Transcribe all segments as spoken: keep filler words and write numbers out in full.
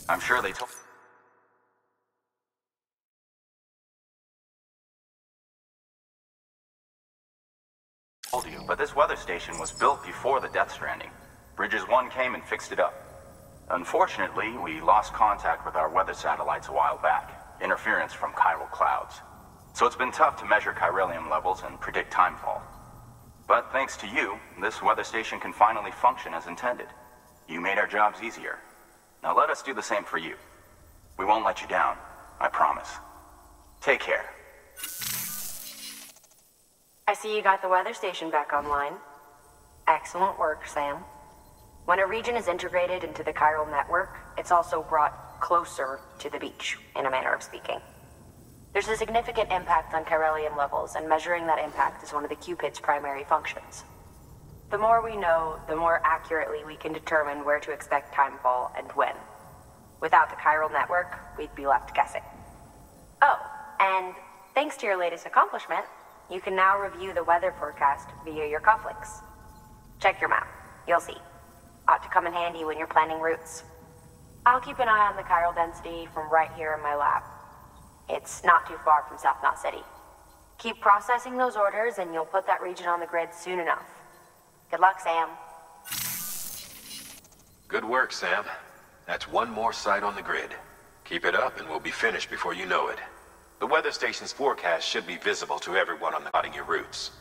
I'm sure they told you, but this weather station was built before the Death Stranding. Bridges one came and fixed it up. Unfortunately, we lost contact with our weather satellites a while back. Interference from chiral clouds. So it's been tough to measure chiralium levels and predict timefall. But thanks to you, this weather station can finally function as intended. You made our jobs easier. Now let us do the same for you. We won't let you down, I promise. Take care. I see you got the weather station back online. Excellent work, Sam. When a region is integrated into the chiral network, it's also brought closer to the beach, in a manner of speaking. There's a significant impact on chiralium levels, and measuring that impact is one of the Cupid's primary functions. The more we know, the more accurately we can determine where to expect timefall and when. Without the chiral network, we'd be left guessing. Oh, and thanks to your latest accomplishment, you can now review the weather forecast via your cufflinks. Check your map. You'll see. Ought to come in handy when you're planning routes. I'll keep an eye on the chiral density from right here in my lab. It's not too far from South Knot City. Keep processing those orders and you'll put that region on the grid soon enough. Good luck, Sam. Good work, Sam. That's one more site on the grid. Keep it up and we'll be finished before you know it. The weather station's forecast should be visible to everyone on the plotting your routes.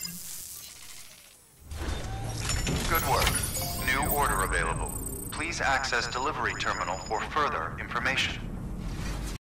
Good work. New order available. Please access delivery terminal for further information.